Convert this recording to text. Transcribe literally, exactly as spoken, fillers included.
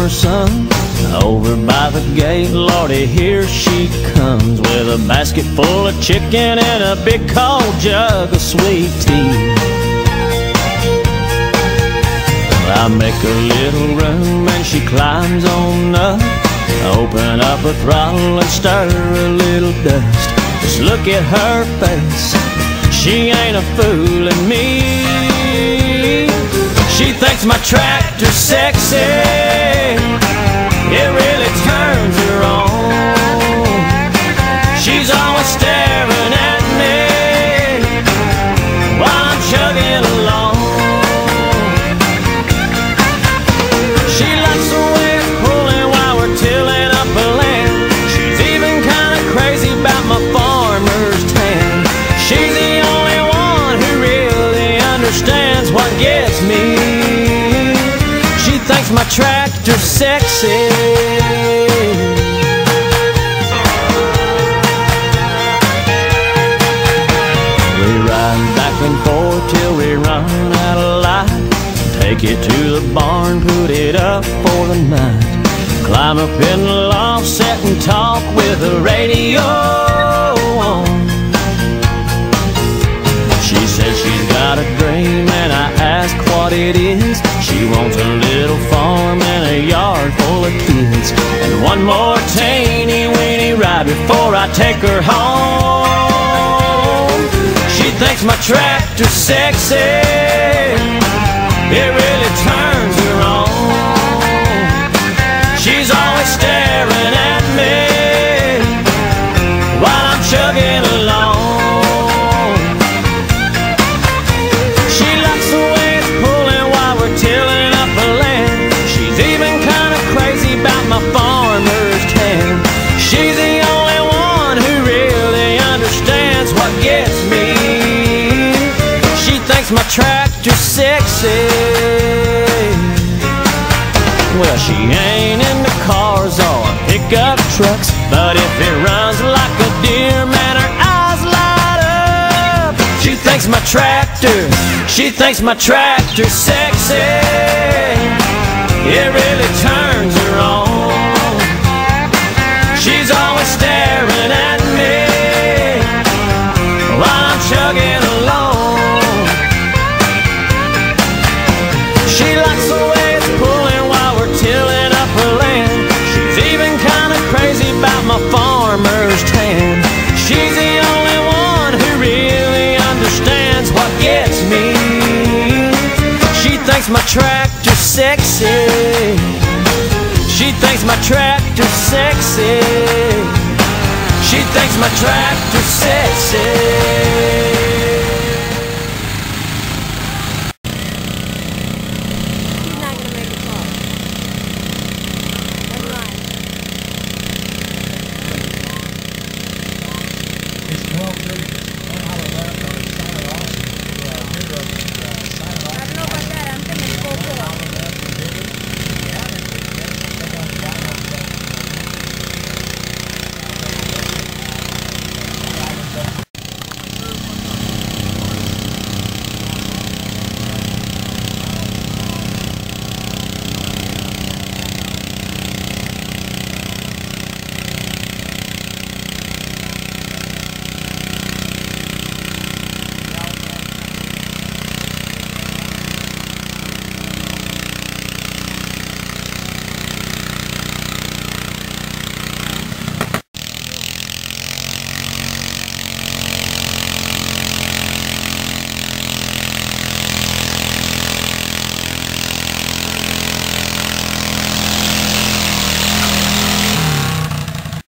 farmer's son. Over by the gate, Lordy, here she comes, with a basket full of chicken and a big cold jug of sweet tea. I make a little room and she climbs on up, open up her throttle and stir a little dust. Just look at her face, she ain't a fooling me. She thinks my tractor's sexy, it really turns her on. She's always staring at me while I'm chugging along. She likes the way it's pulling while we're tilling up a land. She's even kinda crazy about my farmer's tan. She's the only one who really understands what gets me. She thinks my tractor's sexy. We ride back and forth till we run out of light. Take it to the barn, put it up for the night. Climb up in the loft, sit and talk with the radio on. She says she's got a dream and I ask what it is. She wants a little farm and a yard full of kids, and one more teeny weeny ride before I take her home. She thinks my tractor's sexy, it really turns her on. She's always staring at me while I'm chugging along. She likes the way it's pulling while we're tilling up a land. She's even kind of crazy about my farmer's tan. She's the only one who really understands what gets me. She thinks my tractor's sexy. Well, she ain't into cars or pickup trucks, but if it runs like a deer, man, her eyes light up. She thinks my tractor, she thinks my tractor's sexy, it really turns her on. She's always staring at me while I'm chugging along. She likes the way it's pulling while we're tilling up her land. She's even kinda crazy about my farmer's tan. She's the only one who really understands what gets me. She thinks my tractor's sexy. She thinks my tractor's sexy. She thinks my tractor's sexy.